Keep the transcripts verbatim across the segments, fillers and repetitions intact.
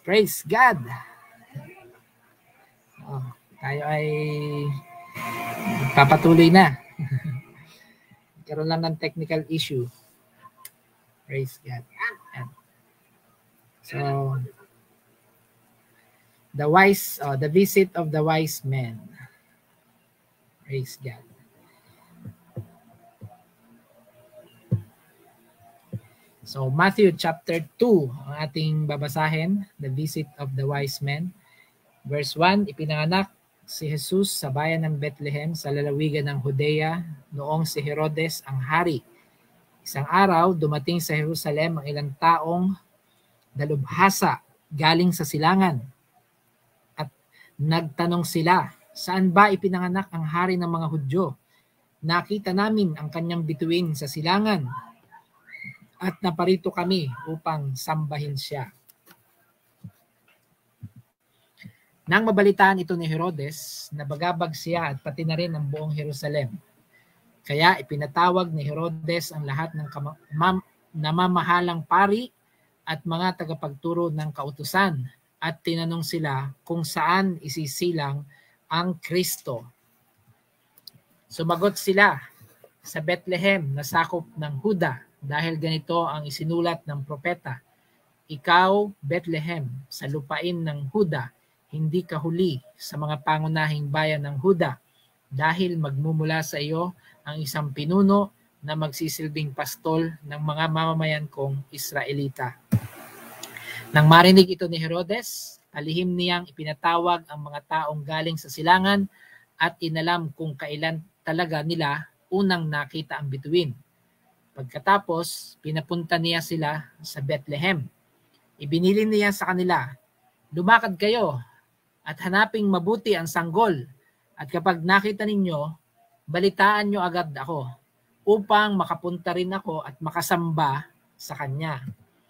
Praise God! Oh, tayo ay papatuloy na. Karoon lang ng technical issue. Praise God. Yan. So, the wise, oh, the visit of the wise men. Praise God. So, Matthew chapter two, ang ating babasahin, the visit of the wise men. Verse one, ipinanganak si Jesus sa bayan ng Bethlehem sa lalawigan ng Judea noong si Herodes ang hari. Isang araw, dumating sa Jerusalem ang ilang taong dalubhasa galing sa silangan. At nagtanong sila, saan ba ipinanganak ang hari ng mga Hudyo? Nakita namin ang kanyang bituin sa silangan at naparito kami upang sambahin siya. Nang mabalitaan ito ni Herodes, nabagabag siya at pati na rin ang buong Jerusalem. Kaya ipinatawag ni Herodes ang lahat ng namamahalang pari at mga tagapagturo ng kautusan at tinanong sila kung saan isisilang ang Kristo. Sumagot sila, sa Bethlehem na sakop ng Huda, dahil ganito ang isinulat ng propeta, ikaw, Bethlehem, sa lupain ng Huda, hindi ka huli sa mga pangunahing bayan ng Huda, dahil magmumula sa iyo ang isang pinuno na magsisilbing pastol ng mga mamamayan kong Israelita. Nang marinig ito ni Herodes, talihim niyang ipinatawag ang mga taong galing sa silangan at inalam kung kailan talaga nila unang nakita ang bituin. Pagkatapos, pinapunta niya sila sa Bethlehem. Ibinili niya sa kanila, lumakad kayo at hanaping mabuti ang sanggol. At kapag nakita ninyo, balitaan nyo agad ako upang makapunta rin ako at makasamba sa kanya.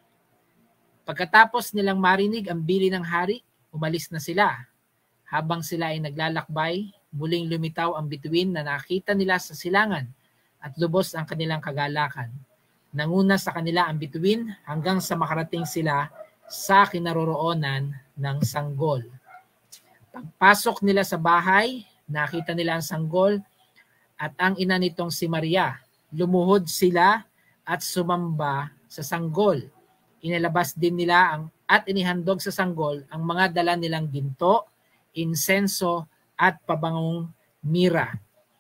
Pagkatapos nilang marinig ang bili ng hari, umalis na sila. Habang sila ay naglalakbay, muling lumitaw ang bituin na nakita nila sa silangan at lubos ang kanilang kagalakan. Nanguna sa kanila ang bituin hanggang sa makarating sila sa kinaroroonan ng sanggol. Pagpasok nila sa bahay, nakita nila ang sanggol at ang ina nitong si Maria. Lumuhod sila at sumamba sa sanggol. Inilabas din nila ang, at inihandog sa sanggol ang mga dala nilang ginto, insenso at pabangong mira.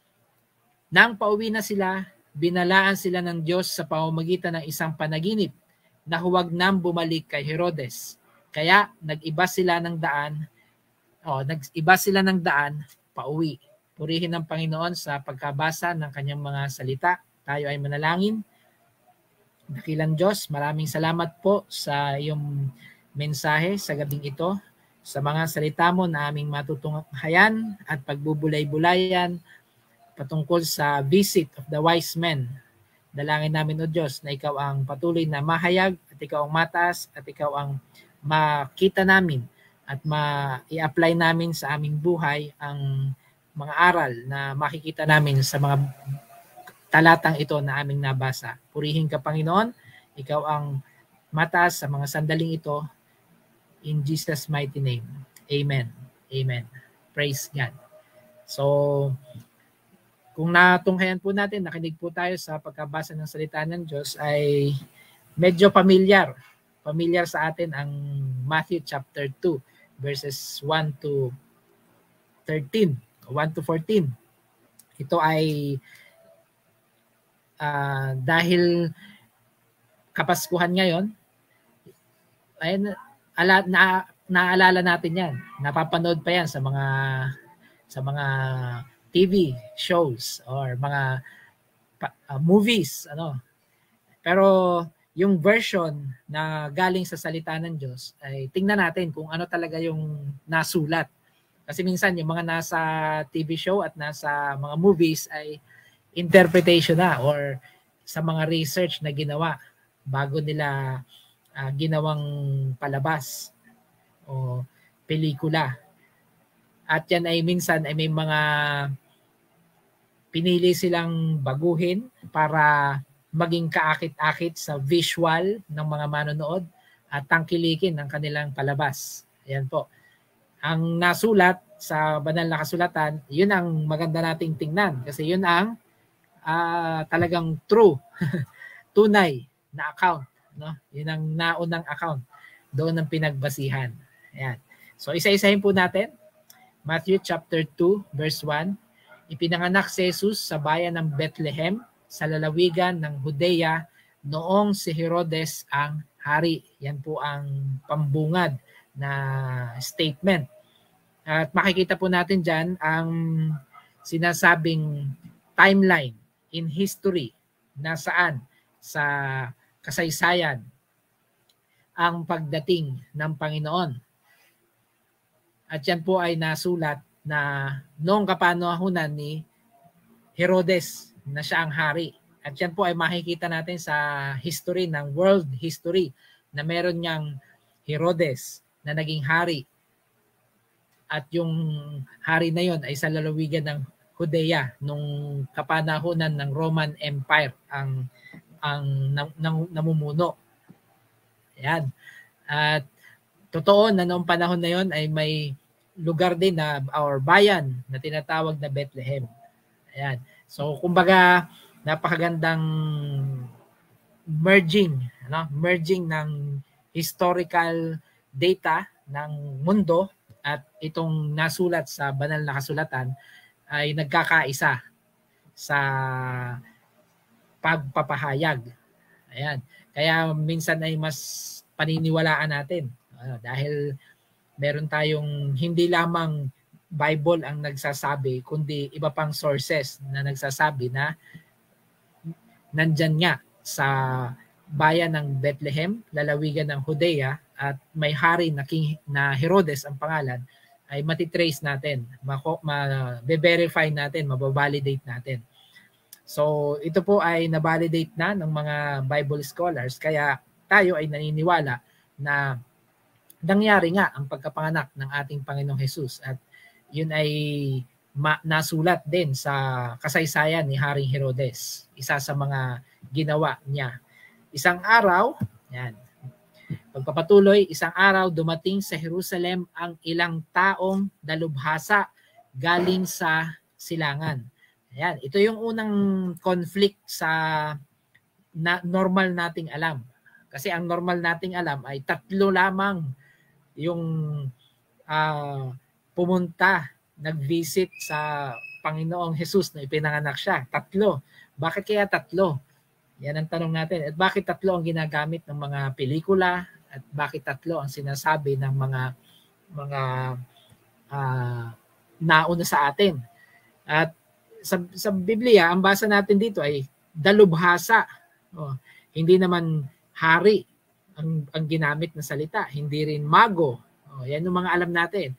Nang pauwi na sila, binalaan sila ng Diyos sa pamamagitan ng isang panaginip na huwag nang bumalik kay Herodes. Kaya nag-iba sila ng daan, oh, nag-iba sila ng daan pauwi. Purihin ng Panginoon sa pagkabasa ng kanyang mga salita. Tayo ay manalangin. Dakilang Diyos, maraming salamat po sa iyong mensahe sa gabing ito, sa mga salita mo na aming matutunghayan at pagbubulay-bulayan patungkol sa visit of the wise men. Dalangin namin, O Diyos, na ikaw ang patuloy na mahayag at ikaw ang mataas at ikaw ang makita namin at ma-i-apply namin sa aming buhay ang mga aral na makikita namin sa mga talatang ito na aming nabasa. Purihin ka, Panginoon. Ikaw ang mataas sa mga sandaling ito. In Jesus' mighty name. Amen. Amen. Praise God. So, kung natunghayan po natin, nakinig po tayo sa pagkabasa ng salita ng Diyos, ay medyo familiar. Familiar sa atin ang Matthew chapter two, verses one to thirteen, one to fourteen. Ito ay uh, dahil Kapaskuhan ngayon, ay ala, na, naalala natin yan. Napapanood pa yan sa mga sa mga T V shows or mga uh, movies, ano. Pero yung version na galing sa salita ng Diyos ay tingnan natin kung ano talaga yung nasulat. Kasi minsan yung mga nasa T V show at nasa mga movies ay interpretation na or sa mga research na ginawa bago nila uh, ginawang palabas o pelikula. At yan ay minsan ay may mga pinili silang baguhin para maging kaakit-akit sa visual ng mga manonood at tangkilikin ang kanilang palabas. Ayan po. Ang nasulat sa banal na kasulatan, yun ang maganda nating tingnan kasi yun ang uh, talagang true, tunay na account. No? Yun ang naunang account. Doon ang pinagbasihan. Ayan. So isa-isahin po natin. Matthew chapter two verse one. Ipinanganak si Jesus sa bayan ng Bethlehem sa lalawigan ng Judea noong si Herodes ang hari. Yan po ang pambungad na statement. At makikita po natin dyan ang sinasabing timeline in history na saan sa kasaysayan ang pagdating ng Panginoon. At yan po ay nasulat na noong kapanahunan ni Herodes na siya ang hari. At yan po ay makikita natin sa history ng world history na meron niyang Herodes na naging hari. At yung hari na yon ay sa lalawigan ng Judea nung kapanahunan ng Roman Empire ang ang nam, nam, namumuno. Ayan. At totoo na noong panahon na yon ay may lugar din na or bayan na tinatawag na Bethlehem. Ayan. So kumbaga napakagandang merging, ano? Merging ng historical data ng mundo at itong nasulat sa banal na kasulatan ay nagkakaisa sa pagpapahayag. Ayan. Kaya minsan ay mas paniniwalaan natin uh, dahil meron tayong hindi lamang Bible ang nagsasabi, kundi iba pang sources na nagsasabi na nandyan nga sa bayan ng Bethlehem, lalawigan ng Judea, at may hari na, King, na Herodes ang pangalan, ay matitrace natin, ma-verify natin, mababalidate natin. So ito po ay nabalidate na ng mga Bible scholars, kaya tayo ay naniniwala na nangyari nga ang pagkapanganak ng ating Panginoong Jesus at yun ay ma- nasulat din sa kasaysayan ni Haring Herodes, isa sa mga ginawa niya. Isang araw, yan, pagpapatuloy, isang araw dumating sa Jerusalem ang ilang taong dalubhasa galing sa silangan. Ayan, ito yung unang conflict sa na normal nating alam. Kasi ang normal nating alam ay tatlo lamang yung uh, pumunta, nag-visit sa Panginoong Jesus na ipinanganak siya. Tatlo. Bakit kaya tatlo? Yan ang tanong natin. At bakit tatlo ang ginagamit ng mga pelikula? At bakit tatlo ang sinasabi ng mga mga uh, nauna sa atin? At sa, sa Biblia, ang basa natin dito ay dalubhasa. Oh, hindi naman hari ang, ang ginamit na salita, hindi rin mago. Oh, yan yung mga alam natin.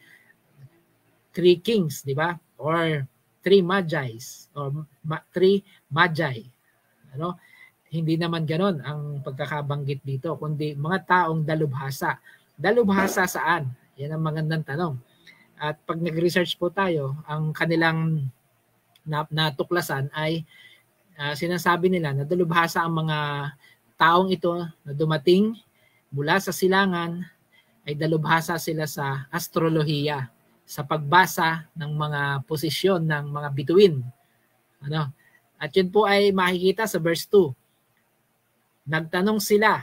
Three kings, di ba? Or three magis, or ma, three magi. Ano? Hindi naman ganon ang pagkakabanggit dito, kundi mga taong dalubhasa. Dalubhasa saan? Yan ang magandang tanong. At pag nag-research po tayo, ang kanilang natuklasan ay uh, sinasabi nila na dalubhasa ang mga taong ito na dumating mula sa silangan, ay dalubhasa sila sa astrolohiya, sa pagbasa ng mga posisyon ng mga bituin. Ano? At yun po ay makikita sa verse two. Nagtanong sila,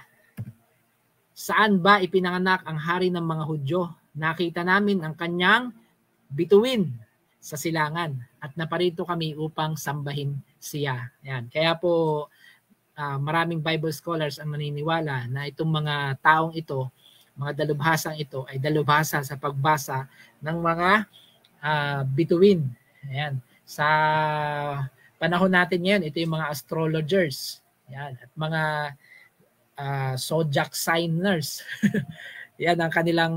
saan ba ipinanganak ang hari ng mga Hudyo? Nakita namin ang kanyang bituin sa silangan at naparito kami upang sambahin siya. Yan. Kaya po uh, maraming Bible scholars ang naniniwala na itong mga taong ito, mga dalubhasang ito ay dalubhasa sa pagbasa ng mga uh, bituin. Ayan. Sa panahon natin ngayon, ito yung mga astrologers. Yan. At mga uh, zodiac signers. Yan ang kanilang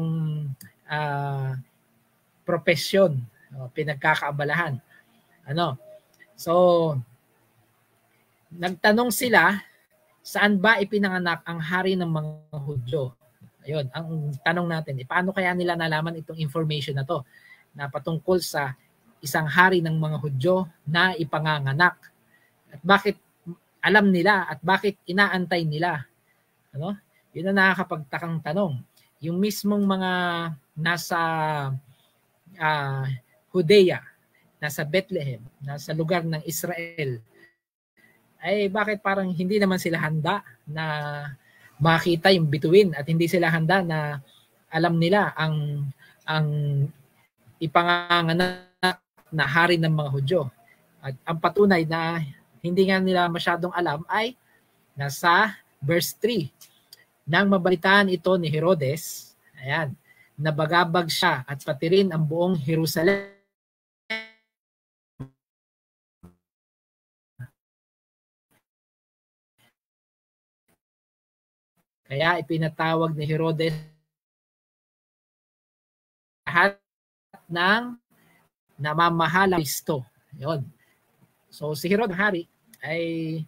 uh, profesyon, uh, pinagkakaabalahan. Ano? So, nagtanong sila, saan ba ipinanganak ang hari ng mga Hudyo? Ayun, ang tanong natin, eh, paano kaya nila nalaman itong information na to na patungkol sa isang hari ng mga Hudyo na ipanganganak? At bakit alam nila at bakit inaantay nila? Ano? Yun ang nakakapagtakang tanong. Yung mismong mga nasa uh, Judea, nasa Bethlehem, nasa lugar ng Israel, ay bakit parang hindi naman sila handa na makita yung bituin at hindi sila handa na alam nila ang ang ipanganganak na hari ng mga Hudyo. At ang patunay na hindi nga nila masyadong alam ay nasa verse three. Nang mabalitaan ito ni Herodes, ayan, nabagabag siya at pati rin ang buong Jerusalem. Kaya ipinatawag ni Herodes lahat ng namamahalang Kristo. Yun. So si Herod hari ay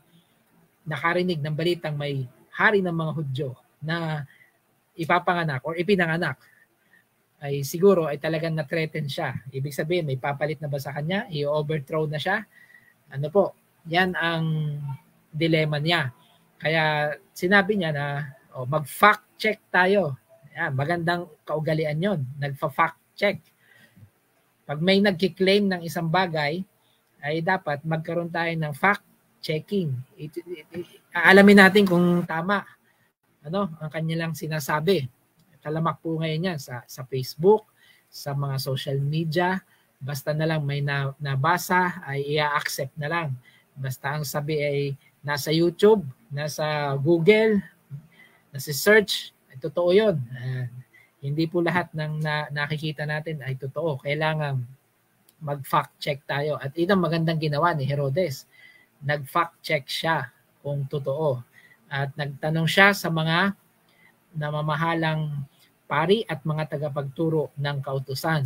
nakarinig ng balitang may hari ng mga Hudyo na ipapanganak or ipinanganak. Ay siguro ay talagang na-threaten siya. Ibig sabihin, may papalit na ba sa kanya? I-overthrow na siya? Ano po? Yan ang dilemma niya. Kaya sinabi niya na oh, mag-fact check tayo. Yan, magandang kaugalian yon. Nagfa-fact check. Pag may nagki-claim ng isang bagay, ay dapat magkaroon tayo ng fact checking. It, it, it, aalamin natin kung tama ano ang kanilang sinasabi. Talamak po ngayon yan sa, sa Facebook, sa mga social media. Basta na lang may na, nabasa, ay i-accept na lang. Basta ang sabi ay nasa YouTube, nasa Google, nasa search, ay totoo yun. Uh, hindi po lahat ng na, nakikita natin ay totoo. Kailangan mag-fact check tayo. At ito magandang ginawa ni Herodes. Nag-fact check siya kung totoo. At nagtanong siya sa mga namamahalang pari at mga tagapagturo ng kautusan.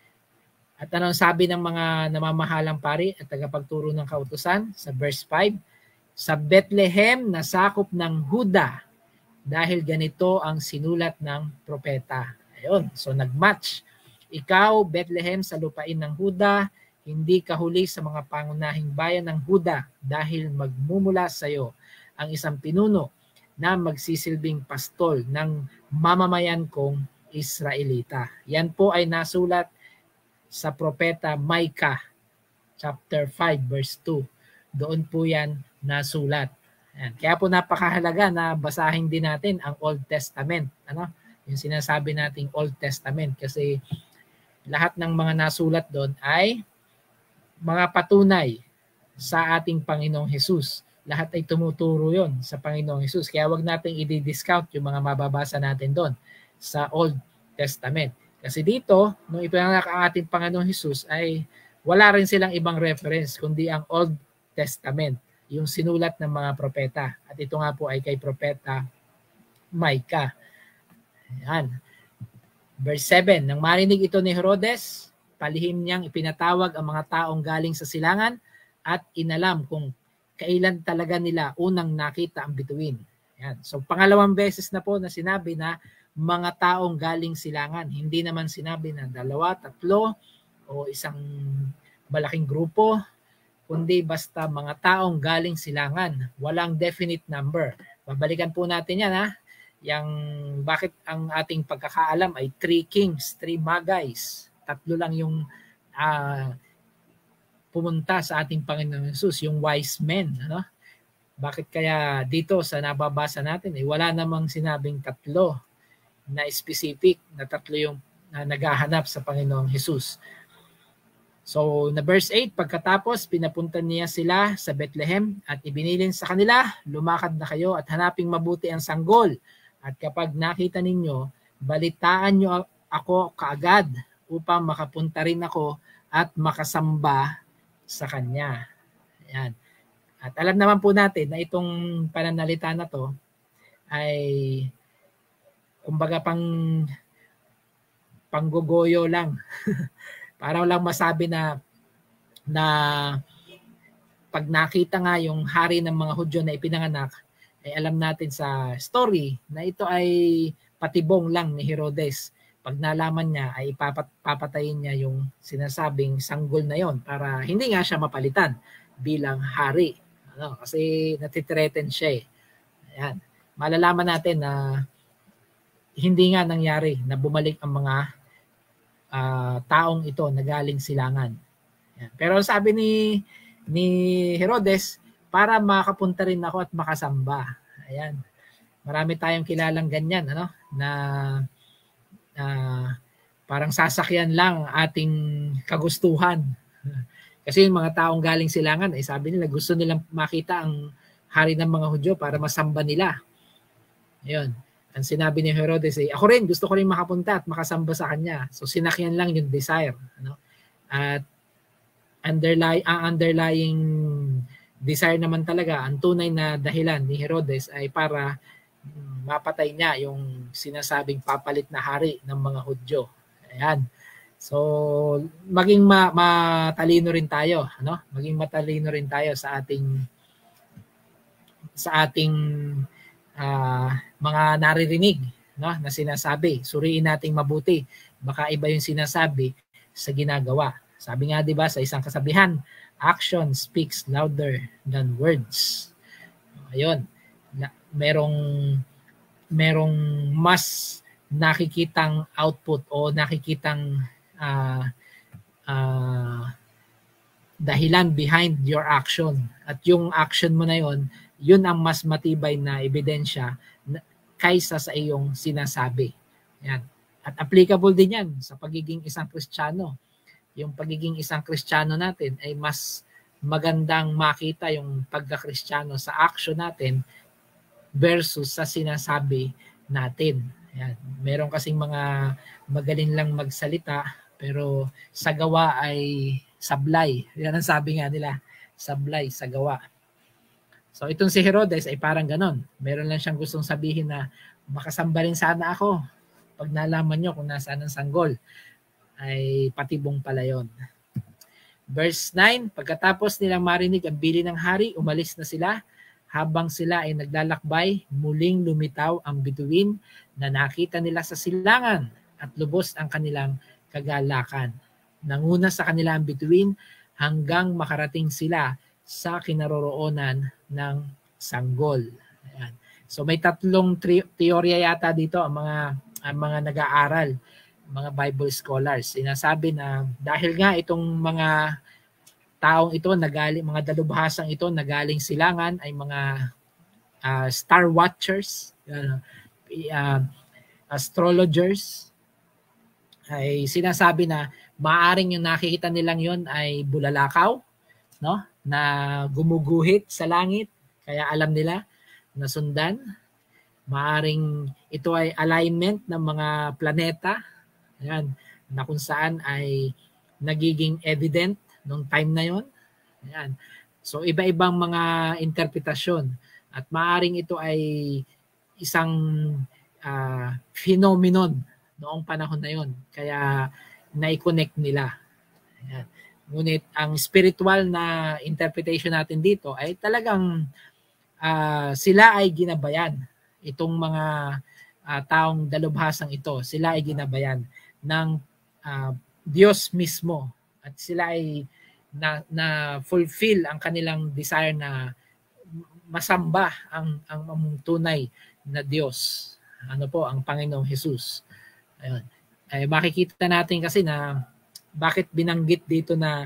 At anong sabi ng mga namamahalang pari at tagapagturo ng kautusan sa verse five? Sa Bethlehem na sakop ng Huda, dahil ganito ang sinulat ng propeta. Ayun, so nagmatch. Ikaw, Bethlehem, sa lupain ng Huda, hindi ka huli sa mga pangunahing bayan ng Huda dahil magmumula sa iyo ang isang pinuno na magsisilbing pastol ng mamamayan kong Israelita. Yan po ay nasulat sa propeta Micah chapter five verse two. Doon po yan nasulat. Yan. Kaya po napakahalaga na basahin din natin ang Old Testament. Ano? Yung sinasabi nating Old Testament kasi lahat ng mga nasulat doon ay mga patunay sa ating Panginoong Hesus. Lahat ay tumuturo yon sa Panginoong Hesus. Kaya wag nating i-discount yung mga mababasa natin doon sa Old Testament. Kasi dito, nung ipinanganak ang ating Panginoong Hesus ay wala rin silang ibang reference kundi ang Old Testament, yung sinulat ng mga propeta. At ito nga po ay kay propeta Micah. Ayan. Verse seven, nang marinig ito ni Herodes, palihim niyang ipinatawag ang mga taong galing sa silangan at inalam kung kailan talaga nila unang nakita ang bituin. Ayan. So pangalawang beses na po na sinabi na mga taong galing silangan. Hindi naman sinabi na dalawa, tatlo, o isang malaking grupo, kundi basta mga taong galing silangan. Walang definite number. Babalikan po natin yan ha. Yang bakit ang ating pagkakaalam ay three kings, three magais. Tatlo lang yung uh, pumunta sa ating Panginoon Hesus, yung wise men. Ano? Bakit kaya dito sa nababasa natin, eh, wala namang sinabing tatlo na specific na tatlo yung na naghahanap sa Panginoong Hesus. So, na verse eight, pagkatapos pinapunta niya sila sa Bethlehem at ibinilin sa kanila, lumakad na kayo at hanaping mabuti ang sanggol. At kapag nakita ninyo, balitaan nyo ako kaagad upang makapunta rin ako at makasamba sa kanya. Ayan. At alam naman po natin na itong pananalita na to ay kumbaga pang panggogoyo lang. Para lang masabi na na pag nakita nga yung hari ng mga Hudyo na ipinanganak, ay alam natin sa story na ito ay patibong lang ni Herodes. Pag nalaman niya ay papatayin niya yung sinasabing sanggol na yon para hindi nga siya mapalitan bilang hari. Ano? Kasi natitreaten siya eh. Ayan. malalaman natin na hindi nga nangyari na bumalik ang mga uh, taong ito na galing silangan. Yan. Pero sabi ni ni Herodes, para makapunta rin ako at makasamba. Ayan. Marami tayong kilalang ganyan, ano, na uh, parang sasakyan lang ating kagustuhan. Kasi yung mga taong galing silangan, eh, sabi nila gusto nilang makita ang hari ng mga Hudyo para masamba nila. Ayun. Ang sinabi ni Herodes ay, ako rin, gusto ko rin makapunta at makasamba sa kanya. So sinakyan lang yung desire. Ano? At underlying, ang underlying desire naman talaga, ang tunay na dahilan ni Herodes ay para um, mapatay niya yung sinasabing papalit na hari ng mga Hudyo. Ayan. So maging ma matalino rin tayo, ano? Maging matalino rin tayo sa ating sa ating uh, mga naririnig, no, na sinasabi. Suriin nating mabuti. Baka iba yung sinasabi sa ginagawa. Sabi nga 'di ba sa isang kasabihan, action speaks louder than words. Ayun. Na, merong merong mas nakikitang output o nakikitang uh, uh, dahilan behind your action. At yung action mo na yon, yun ang mas matibay na ebidensya kaysa sa iyong sinasabi. Yan. At applicable din yan sa pagiging isang Kristiyano. Yung pagiging isang Kristiyano natin ay mas magandang makita yung pagka-Kristiyano sa action natin versus sa sinasabi natin. Yan. Meron kasing mga magaling lang magsalita pero sa gawa ay sablay. Yan ang sabi nga nila, sablay sa gawa. So itong si Herodes ay parang ganon. Meron lang siyang gustong sabihin na makasamba rin sana ako. Pag nalaman nyo kung nasaan ang sanggol, ay patibong pala yun. Verse nine, pagkatapos nilang marinig ang bili ng hari, umalis na sila. Habang sila ay naglalakbay, muling lumitaw ang bituin na nakita nila sa silangan at lubos ang kanilang kagalakan. Nanguna sa kanila ang bituin hanggang makarating sila sa kinaroroonan ng sanggol. Ayan. So may tatlong teorya yata dito ang mga ang mga nag-aaral, mga Bible scholars. Sinasabi na dahil nga itong mga taong ito nagaling, mga dalubhasang ito nagaling silangan ay mga uh, star watchers, uh, uh, astrologers, ay sinasabi na maaring yung nakikita nilang yon ay bulalakaw, no, na gumuguhit sa langit, kaya alam nila na sundan. Maaring ito ay alignment ng mga planeta, ayan, na kung saan ay nagiging evident nung time na yon. Ayan. So iba-ibang mga interpretasyon at maaring ito ay isang uh, phenomenon noong panahon na yon, kaya na-connect nila. Ayan. Ngunit ang spiritual na interpretation natin dito ay talagang uh, sila ay ginabayan. Itong mga uh, taong dalubhasang ito, sila ay ginabayan ng uh, Diyos mismo. At sila ay na, na fulfill ang kanilang desire na masamba ang, ang, ang tunay na Diyos. Ano po, ang Panginoong Jesus. Ayun. Ay, makikita natin kasi na bakit binanggit dito na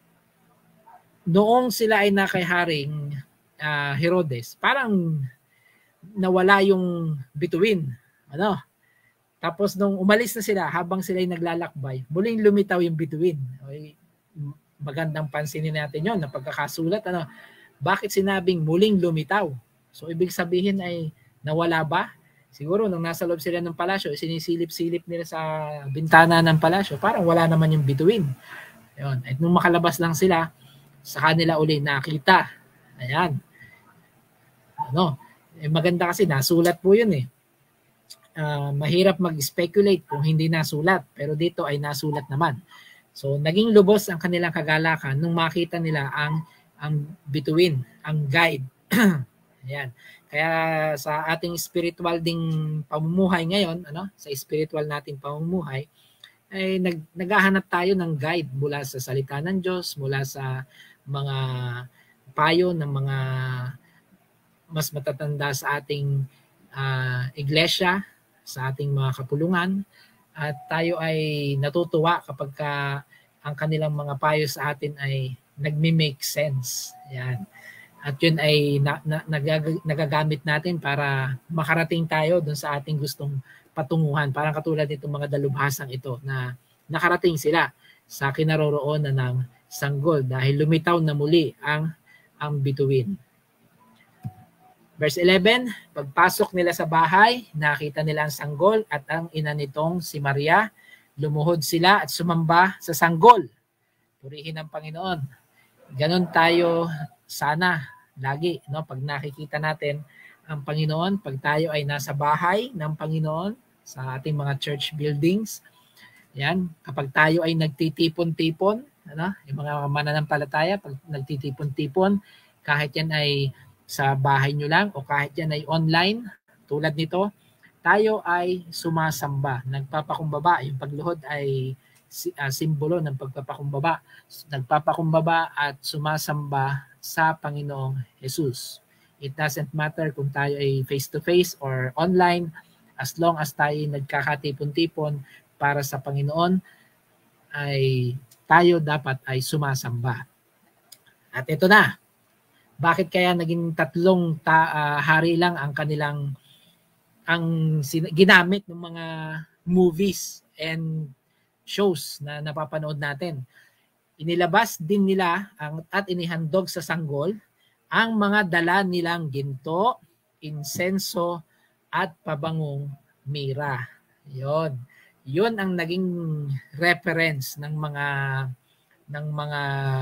noong sila ay nakayharing uh, Herodes, parang nawala yung bituin. Ano? Tapos nung umalis na sila, habang sila ay naglalakbay, muling lumitaw yung bituin. Okay? Magandang pansinin natin yon na pagkakasulat. Ano? Bakit sinabing muling lumitaw? So ibig sabihin ay nawala ba? Siguro nung nasa loob sila ng palasyo, sinisilip-silip nila sa bintana ng palasyo, parang wala naman yung bituin. Ayun. At nung makalabas lang sila, sa kanila uli nakita. Ayan. Ano? Eh, maganda kasi nasulat po yun eh. Uh, mahirap mag-speculate kung hindi nasulat, pero dito ay nasulat naman. So naging lubos ang kanilang kagalakan nung makita nila ang ang bituin, ang guide. Ayan. Kaya sa ating spiritual ding pamumuhay ngayon, ano, sa spiritual nating pamumuhay, ay nag naghahanap tayo ng guide mula sa salita ng Diyos, mula sa mga payo ng mga mas matatanda sa ating uh, iglesia, sa ating mga kapulungan, at tayo ay natutuwa kapag ka ang kanilang mga payo sa atin ay nagme-make sense. Yan. At yun ay na, na, nagag, nagagamit natin para makarating tayo dun sa ating gustong patunguhan. Parang katulad nitong mga dalubhasang ito na nakarating sila sa kinaroroonan ng sanggol dahil lumitaw na muli ang, ang bituin. Verse eleven, pagpasok nila sa bahay, nakita nila ang sanggol at ang ina nitong si Maria. Lumuhod sila at sumamba sa sanggol. Purihin ang Panginoon. Ganon tayo sana lagi, no? Pag nakikita natin ang Panginoon, pag tayo ay nasa bahay ng Panginoon, sa ating mga church buildings, yan, kapag tayo ay nagtitipon-tipon, ano? Yung mga mananampalataya, pag nagtitipon-tipon, kahit yan ay sa bahay nyo lang o kahit yan ay online, tulad nito, tayo ay sumasamba, nagpapakumbaba. Yung pagluhod ay uh, simbolo ng pagpapakumbaba. Nagpapakumbaba at sumasamba sa Panginoong Jesus. It doesn't matter kung tayo ay face-to-face or online, as long as tayo nagkakatipon-tipon para sa Panginoon, ay tayo dapat ay sumasamba. At ito na, bakit kaya naging tatlong ta, uh, hari lang ang kanilang ang sin- ginamit ng mga movies and shows na napapanood natin? Inilabas din nila ang, at inihandog sa sanggol ang mga dala nilang ginto, insenso at pabangong mira. Yon. Yon ang naging reference ng mga ng mga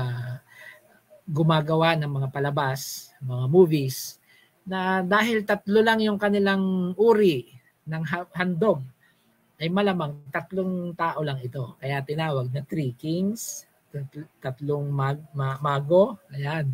gumagawa ng mga palabas, mga movies, na dahil tatlo lang yung kanilang uri ng handog, ay malamang tatlong tao lang ito. Kaya tinawag na three kings, tatlong mag, ma, mago, ayan.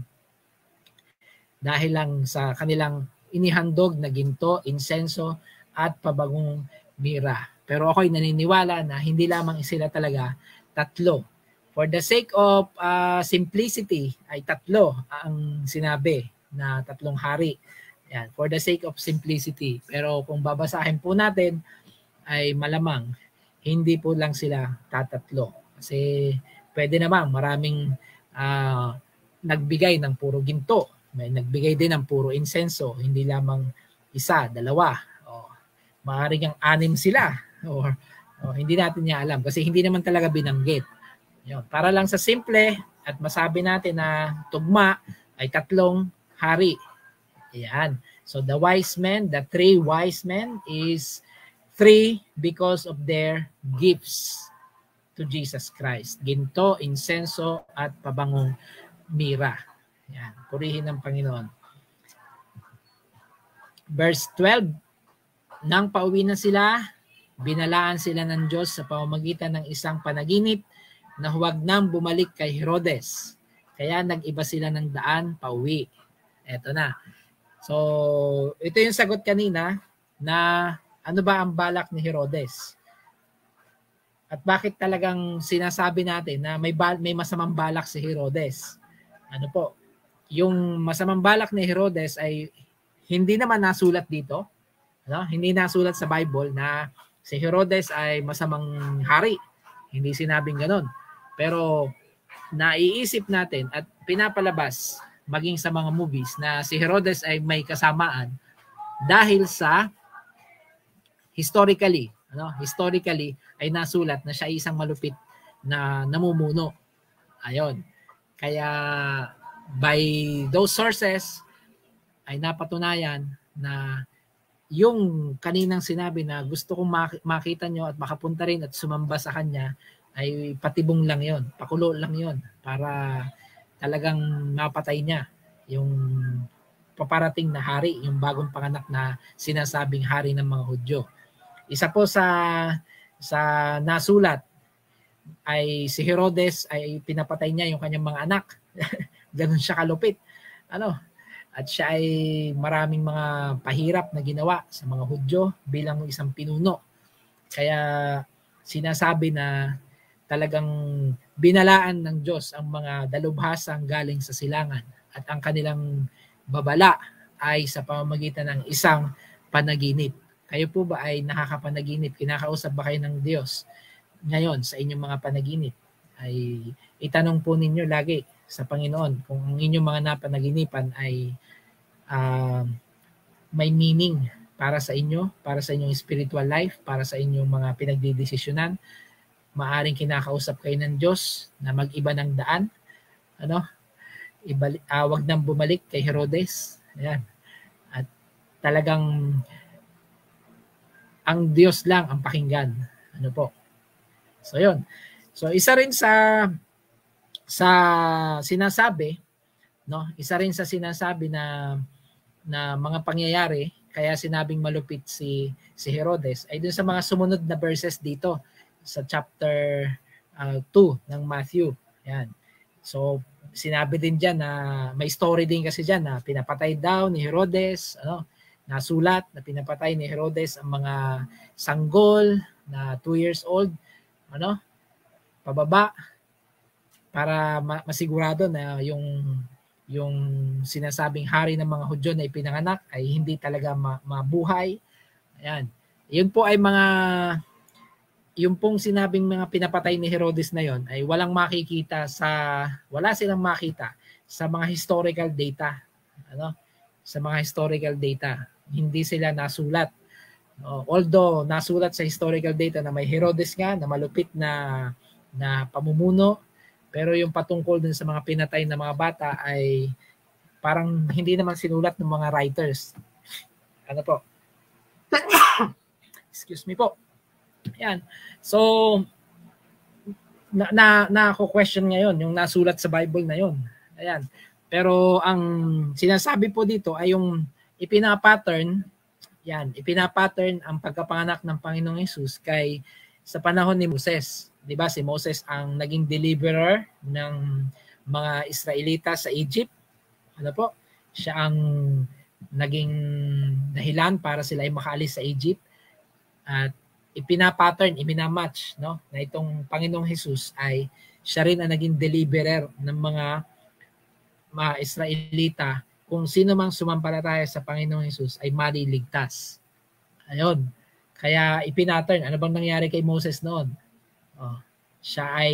Dahil lang sa kanilang inihandog na ginto, insenso, at pabagong mira. Pero ako'y naniniwala na hindi lamang sila talaga tatlo. For the sake of uh, simplicity, ay tatlo ang sinabi na tatlong hari. Yan, for the sake of simplicity. Pero kung babasahin po natin, ay malamang hindi po lang sila tatatlo. Kasi pwede naman maraming uh, nagbigay ng puro ginto. May nagbigay din ng puro insenso. Hindi lamang isa, dalawa. O, maaaring ang anim sila. O, o, hindi natin niya alam kasi hindi naman talaga binanggit. Yun. Para lang sa simple at masabi natin na tugma ay tatlong hari. Ayan. So the wise men, the three wise men is three because of their gifts to Jesus Christ. Ginto, insenso at pabangong mira. Ayan. Purihin ng Panginoon. Verse twelve, nang pauwi na sila, binalaan sila ng Diyos sa pamamagitan ng isang panaginip na huwag nang bumalik kay Herodes. Kaya nag-iba sila ng daan pauwi. Eto na. So, ito yung sagot kanina na ano ba ang balak ni Herodes? At bakit talagang sinasabi natin na may, bal- may masamang balak si Herodes? Ano po? Yung masamang balak ni Herodes ay hindi naman nasulat dito. Ano? Hindi nasulat sa Bible na si Herodes ay masamang hari. Hindi sinabing ganon. Pero naiisip natin at pinapalabas maging sa mga movies na si Herodes ay may kasamaan dahil sa historically, ano, historically ay nasulat na siya isang malupit na namumuno. Ayon. Kaya by those sources ay napatunayan na yung kaninang sinabi na gusto kong makita nyo at makapunta rin at sumamba sa kanya ay patibong lang yon, pakulo lang yon para talagang mapatay niya yung paparating na hari, yung bagong panganak na sinasabing hari ng mga Hudyo. Isa po sa sa nasulat ay si Herodes ay pinapatay niya yung kanyang mga anak. Ganun siya kalupit. Ano? At siya ay maraming mga pahirap na ginawa sa mga Hudyo bilang isang pinuno. Kaya sinasabi na talagang binalaan ng Diyos ang mga dalubhasang galing sa silangan at ang kanilang babala ay sa pamamagitan ng isang panaginip. Kayo po ba ay nakakapanaginip? Kinakausap ba kayo ng Diyos ngayon sa inyong mga panaginip? Ay itanong po ninyo lagi sa Panginoon kung ang inyong mga napanaginipan ay uh, may meaning para sa inyo, para sa inyong spiritual life, para sa inyong mga pinagdidesisyonan. Maaring kinakausap kayo ng Diyos na mag-iba ng daan. Ano? Ibalik, uh, wag nang bumalik kay Herodes. Ayan. At talagang ang Diyos lang ang pakinggan. Ano po? So yun. So isa rin sa sa sinasabi, no? Isa rin sa sinasabi na na mga pangyayari kaya sinabing malupit si si Herodes ay dun sa mga sumunod na verses dito sa chapter uh, two ng Matthew. Yan. So sinabi din diyan na may story din kasi diyan na pinapatay daw ni Herodes, ano, nasulat na pinapatay ni Herodes ang mga sanggol na two years old, ano, pababa para masigurado na yung yung sinasabing hari ng mga Hudyo na ipinanganak ay hindi talaga mabuhay. Ayan. Yun po ay mga yung pong sinabing mga pinapatay ni Herodes na yon ay walang makikita sa wala silang makita sa mga historical data, ano? Sa mga historical data. Hindi sila nasulat. Uh, although nasulat sa historical data na may Herodes nga na malupit na na pamumuno, pero yung patungkol dun sa mga pinatay na mga bata ay parang hindi naman sinulat ng mga writers. Ano po? Excuse me po. Ayan. So, na, na, na-question ngayon yung nasulat sa Bible na yon. Ayan. Pero ang sinasabi po dito ay yung ipinapattern, yan, ipinapattern ang pagkapanganak ng Panginoong Hesus kay sa panahon ni Moses. Di ba si Moses ang naging deliverer ng mga Israelita sa Egypt? Ano po? Siya ang naging dahilan para sila ay makaalis sa Egypt. At ipinapattern, iminamatch, no, na itong Panginoong Hesus ay siya rin ang naging deliverer ng mga mga Israelita. Kung sino mang sumampalataya sa Panginoong Hesus ay maliligtas. Ayun. Kaya ipinattern, ano bang nangyari kay Moses noon? Oh, siya ay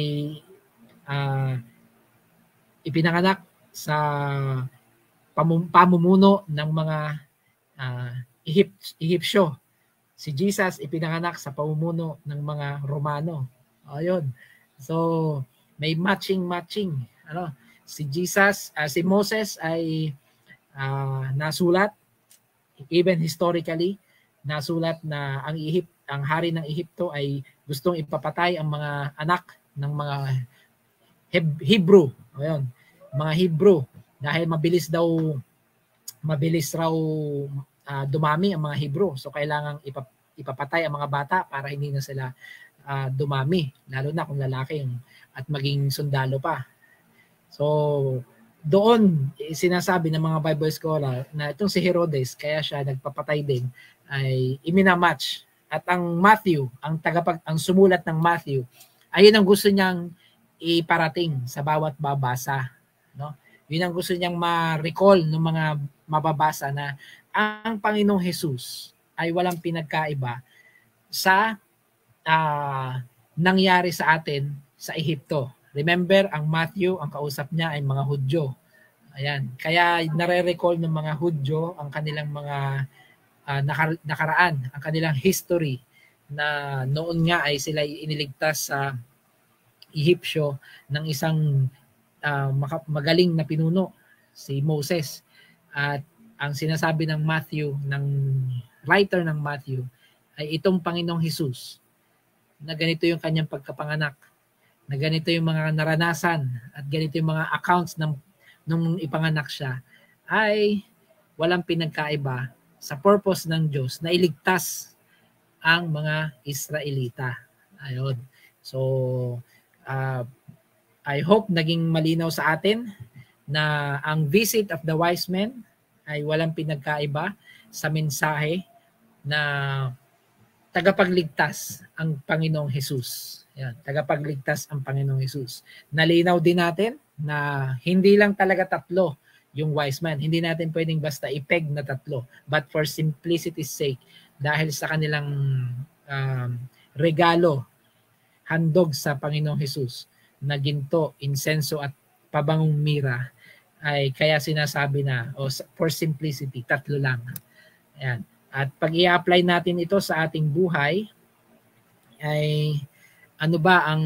uh, ipinanganak sa pamum- pamumuno ng mga uh, Egypt- Egyptyo. Si Jesus ipinanganak sa pamumuno ng mga Romano. Ayun. So, may matching-matching. Ano? Si Jesus, uh, si Moses ay uh, nasulat, even historically, nasulat na ang Egypt, ang hari ng Ehipto ay gustong ipapatay ang mga anak ng mga Hebrew. Ayun. Mga Hebrew. Dahil mabilis daw, mabilis raw Uh, dumami ang mga Hebrew. So kailangang ipap- ipapatay ang mga bata para hindi na sila uh, dumami. Lalo na kung lalaki yung, at maging sundalo pa. So doon eh, sinasabi ng mga Bible scholar na itong si Herodes, kaya siya nagpapatay din, ay iminamatch. At ang Matthew, ang tagapag ang sumulat ng Matthew, ayun ang gusto niyang iparating sa bawat babasa. No? Yun ang gusto niyang ma-recall ng mga mababasa na ang Panginoong Hesus ay walang pinagkaiba sa uh, nangyari sa atin sa Ehipto. Remember, ang Matthew, ang kausap niya ay mga Hudyo. Ayan. Kaya nare-recall ng mga Hudyo ang kanilang mga uh, nakar- nakaraan, ang kanilang history na noon nga ay sila iniligtas sa Ehipsyo ng isang uh, magaling na pinuno, si Moses. At ang sinasabi ng Matthew, ng writer ng Matthew, ay itong Panginoong Hesus, na ganito yung kanyang pagkapanganak, na ganito yung mga naranasan, at ganito yung mga accounts ng nung ipanganak siya, ay walang pinagkaiba sa purpose ng Diyos na iligtas ang mga Israelita. Ayun. So, uh, I hope naging malinaw sa atin na ang visit of the wise men ay walang pinagkaiba sa mensahe na tagapagligtas ang Panginoong Hesus. Yan, tagapagligtas ang Panginoong Hesus. Nalinaw din natin na hindi lang talaga tatlo yung wise man. Hindi natin pwedeng basta ipeg na tatlo. But for simplicity's sake, dahil sa kanilang um, regalo, handog sa Panginoong Hesus na ginto, insenso at pabangong mira, ay kaya sinasabi na, o for simplicity, tatlo lang. Ayan. At pag i-apply natin ito sa ating buhay, ay ano ba ang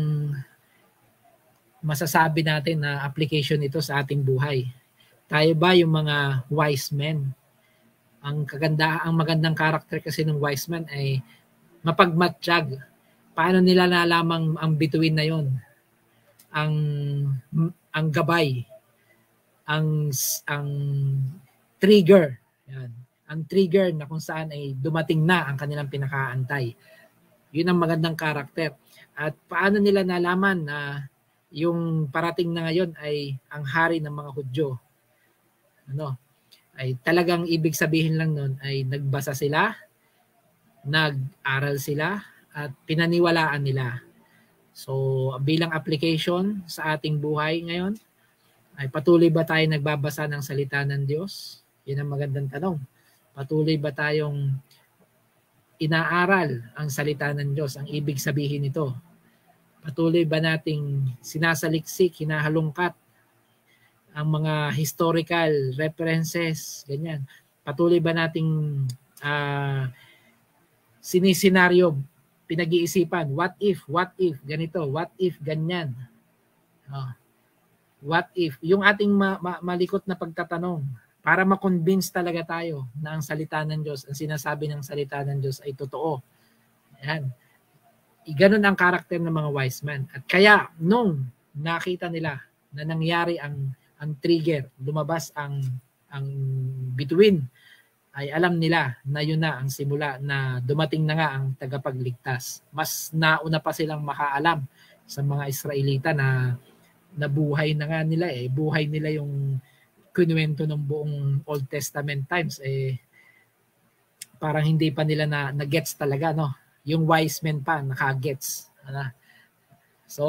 masasabi natin na application nito sa ating buhay? Tayo ba yung mga wise men? Ang kaganda, ang magandang karakter kasi ng wise man ay mapagmatsyag. Paano nila nalamang ang bituin na yon? Ang ang gabay, ang ang trigger. Yan. Ang trigger na kung saan ay dumating na ang kanilang pinakaantay. Yun ang magandang karakter. At paano nila nalaman na yung parating na ngayon ay ang hari ng mga Hudyo? Ano? Ay talagang ibig sabihin lang nun ay nagbasa sila, nag-aral sila, at pinaniwalaan nila. So bilang application sa ating buhay ngayon, ay patuloy ba tayo nagbabasa ng salita ng Diyos? Yun ang magandang tanong. Patuloy ba tayong inaaral ang salita ng Diyos? Ang ibig sabihin nito. Patuloy ba nating sinasaliksik, hinahalungkat ang mga historical references, ganyan? Patuloy ba nating uh, sinisenaryo, pinag-iisipan, what if, what if, ganito, what if, ganyan. Oh. What if, yung ating ma- ma- malikot na pagtatanong, para ma-convince talaga tayo na ang salita ng Diyos, ang sinasabi ng salita ng Diyos ay totoo. Ayan. Ganon ang karakter ng mga wise men. At kaya, nung nakita nila na nangyari ang, ang trigger, lumabas ang, ang bituin, ay alam nila na yun na ang simula na dumating na nga ang tagapagligtas. Mas nauna pa silang makaalam sa mga Israelita na nabuhay na nga nila eh. Buhay nila yung kinuwento ng buong Old Testament times eh, parang hindi pa nila na, na gets talaga, no? Yung wise men pa naka-gets. Ano? So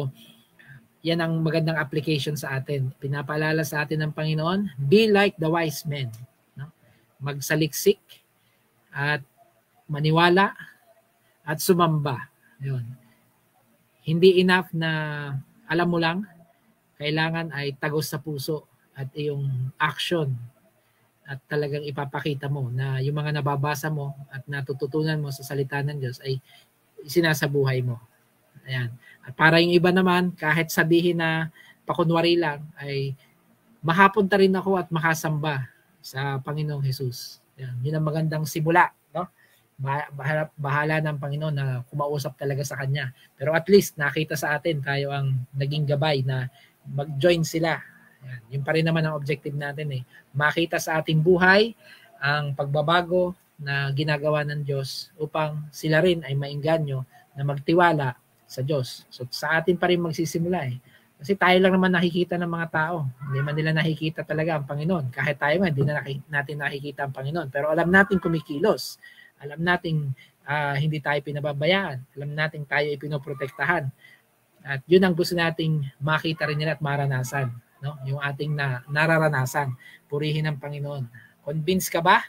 yan ang magandang application sa atin. Pinapaalala sa atin ng Panginoon, be like the wise men. No? Magsaliksik at maniwala at sumamba. Yun. Hindi enough na alam mo lang, kailangan ay tagos sa puso at iyong action at talagang ipapakita mo na yung mga nababasa mo at natututunan mo sa salita ng Diyos ay sinasabuhay mo. Ayan. At para yung iba naman, kahit sabihin na pakunwari lang, ay mahapunta rin ako at makasamba sa Panginoong Hesus. Ayan. Yun ang magandang simula. No? Bahala, bahala ng Panginoon na kumausap talaga sa Kanya. Pero at least nakita sa atin, tayo ang naging gabay na mag-join sila. Yan. Yung pa rin naman ang objective natin eh. Makita sa ating buhay ang pagbabago na ginagawa ng Diyos upang sila rin ay maingganyo na magtiwala sa Diyos. So sa atin pa rin magsisimula eh. Kasi tayo lang naman nakikita ng mga tao. Hindi man nila nakikita talaga ang Panginoon. Kahit tayo nga, hindi na natin nakikita ang Panginoon. Pero alam natin kumikilos. Alam natin uh, hindi tayo pinababayaan. Alam natin tayo ipinoprotektahan. At yun ang gusto nating makita rin nila at maranasan. No? Yung ating na, nararanasan. Purihin ang Panginoon. Convince ka ba?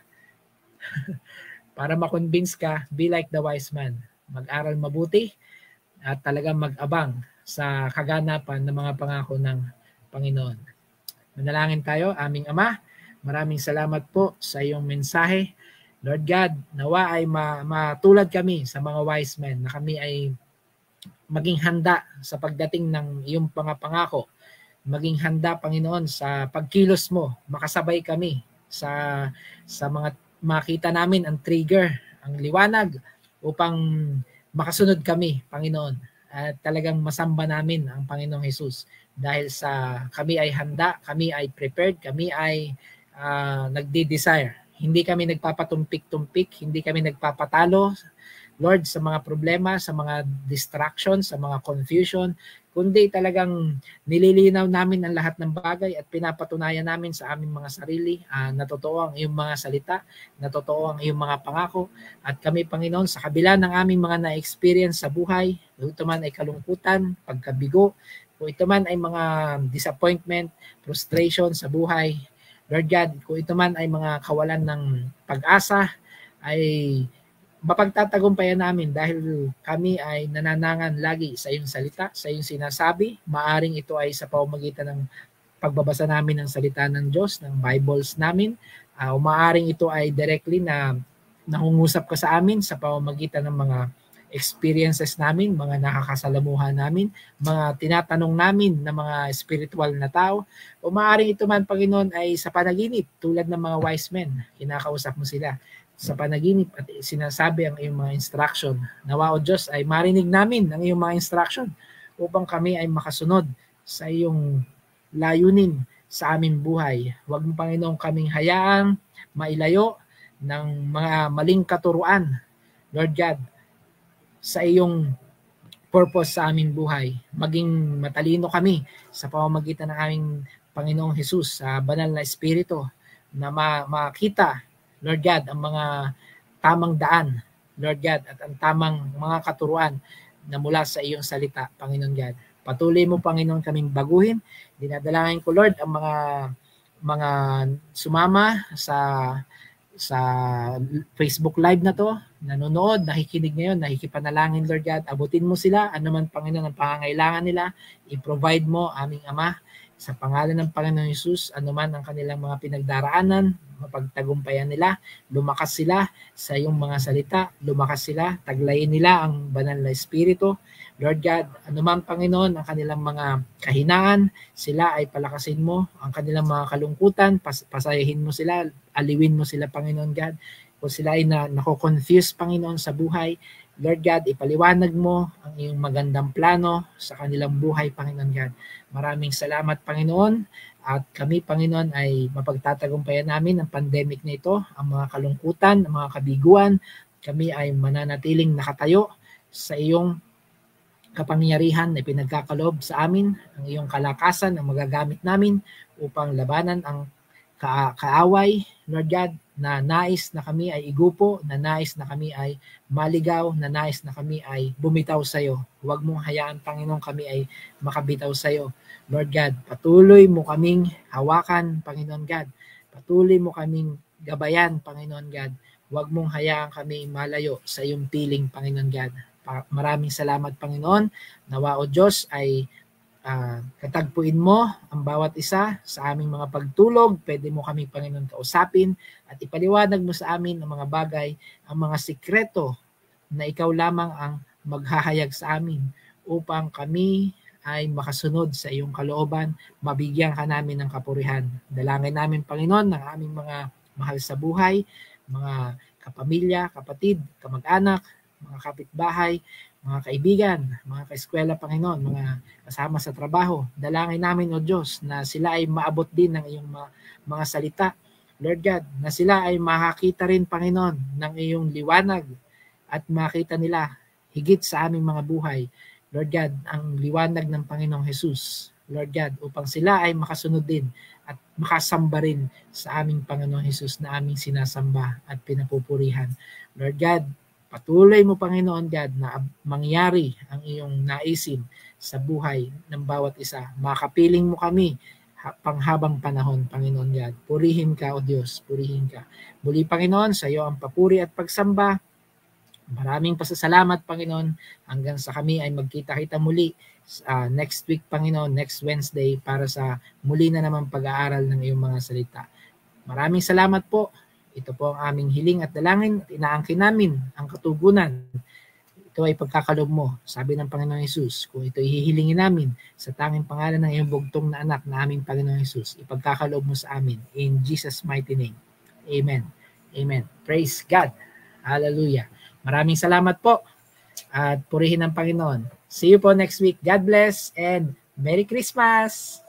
Para ma-convince ka, be like the wise man. Mag-aral mabuti at talagang mag-abang sa kaganapan ng mga pangako ng Panginoon. Manalangin tayo, aming Ama. Maraming salamat po sa iyong mensahe. Lord God, nawa ay matulad kami sa mga wise men na kami ay maging handa sa pagdating ng iyong mga pangako. Maging handa, Panginoon, sa pagkilos mo. Makasabay kami sa sa mga makita namin ang trigger, ang liwanag upang makasunod kami, Panginoon. At talagang masamba namin ang Panginoong Hesus dahil sa kami ay handa, kami ay prepared, kami ay uh, nagde-desire. Hindi kami nagpapatumpik-tumpik, hindi kami nagpapatalo, Lord, sa mga problema, sa mga distractions, sa mga confusion, kundi talagang nililinaw namin ang lahat ng bagay at pinapatunayan namin sa aming mga sarili uh, na totoo ang iyong mga salita, na totoo ang iyong mga pangako. At kami, Panginoon, sa kabila ng aming mga na-experience sa buhay, kung ito man ay kalungkutan, pagkabigo, kung ito man ay mga disappointment, frustration sa buhay, Lord God, kung ito man ay mga kawalan ng pag-asa, ay mapagtatagumpayan namin dahil kami ay nananangan lagi sa iyong salita, sa iyong sinasabi. Maaring ito ay sa pamamagitan ng pagbabasa namin ng salita ng Diyos, ng Bibles namin. Uh, maaring ito ay directly na nangungusap ka sa amin sa pamamagitan ng mga experiences namin, mga nakakasalamuhan namin, mga tinatanong namin ng mga spiritual na tao. O maaring ito man, Panginoon, ay sa panaginip tulad ng mga wise men. Kinakausap mo sila sa panaginip at sinasabi ang iyong mga instruction. Nawa o Diyos ay marinig namin ang iyong mga instruction upang kami ay makasunod sa iyong layunin sa aming buhay. Huwag mo, Panginoon, kaming hayaang mailayo ng mga maling katuruan, Lord God, sa iyong purpose sa aming buhay. Maging matalino kami sa pamamagitan ng aming Panginoong Hesus sa banal na Espiritu na makita, Lord God, ang mga tamang daan, Lord God, at ang tamang mga katuruan na mula sa iyong salita, Panginoon God. Patuloy mo, Panginoon, kaming baguhin. Dinadalangin ko, Lord, ang mga mga sumama sa sa Facebook Live na to, nanonood, nakikinig ngayon, nakikipanalangin, Lord God. Abutin mo sila, anuman, Panginoon, ang pangangailangan nila, i-provide mo, aming Ama, sa pangalan ng Panginoon Hesus, anuman ang kanilang mga pinagdaraanan, mapagtagumpayan nila, lumakas sila sa iyong mga salita, lumakas sila, taglayin nila ang banal na Espiritu. Lord God, anuman, Panginoon, ang kanilang mga kahinaan, sila ay palakasin mo, ang kanilang mga kalungkutan, pas- pasayahin mo sila, aliwin mo sila, Panginoon God. Kung sila ay na, nako-confuse, Panginoon, sa buhay, Lord God, ipaliwanag mo ang iyong magandang plano sa kanilang buhay, Panginoon God. Maraming salamat, Panginoon. At kami, Panginoon, ay mapagtatagumpayan namin ang pandemic na ito, ang mga kalungkutan, ang mga kabiguan. Kami ay mananatiling nakatayo sa iyong kapangyarihan na pinagkakaloob sa amin, ang iyong kalakasan ang magagamit namin upang labanan ang ka- kaaway, Lord God, na nais na kami ay igupo, na nais na kami ay maligaw, na nais na kami ay bumitaw sa iyo. Huwag mong hayaan, Panginoon, kami ay makabitaw sa iyo. Lord God, patuloy mo kaming hawakan, Panginoon God. Patuloy mo kaming gabayan, Panginoon God. Huwag mong hayaan kami malayo sa iyong piling, Panginoon God. Maraming salamat, Panginoon. Nawa o Diyos ay uh, katagpuin mo ang bawat isa sa aming mga pagtulog. Pwede mo kami, Panginoon, kausapin at ipaliwanag mo sa amin ang mga bagay, ang mga sikreto na ikaw lamang ang maghahayag sa amin upang kami ay makasunod sa iyong kalooban, mabigyan ka namin ng kapurihan. Dalangin namin, Panginoon, ng aming mga mahal sa buhay, mga kapamilya, kapatid, kamag-anak, mga kapitbahay, mga kaibigan, mga kaeskwela, Panginoon, mga kasama sa trabaho. Dalangin namin, O Diyos, na sila ay maabot din ng iyong mga, mga salita. Lord God, na sila ay makakita rin, Panginoon, ng iyong liwanag at makita nila higit sa aming mga buhay, Lord God, ang liwanag ng Panginoong Hesus, Lord God, upang sila ay makasunod din at makasamba rin sa aming Panginoong Hesus na aming sinasamba at pinapupurihan. Lord God, patuloy mo, Panginoon God, na mangyari ang iyong naisin sa buhay ng bawat isa. Makapiling mo kami panghabang panahon, Panginoon God. Purihin ka, O Diyos, purihin ka. Muli, Panginoon, sa iyo ang papuri at pagsamba. Maraming pasasalamat, Panginoon, hanggang sa kami ay magkita-kita muli uh, next week, Panginoon, next Wednesday, para sa muli na naman pag-aaral ng iyong mga salita. Maraming salamat po. Ito po ang aming hiling at dalangin at inaangkin namin ang katugunan. Ito ay pagkakaloob mo, sabi ng Panginoong Hesus. Kung ito ihihilingin namin sa tanging pangalan ng iyong bugtong na anak na aming Panginoong Hesus, ipagkakaloob mo sa amin. In Jesus' mighty name. Amen. Amen. Praise God. Hallelujah. Maraming salamat po at purihin ng Panginoon. See you po next week. God bless and Merry Christmas!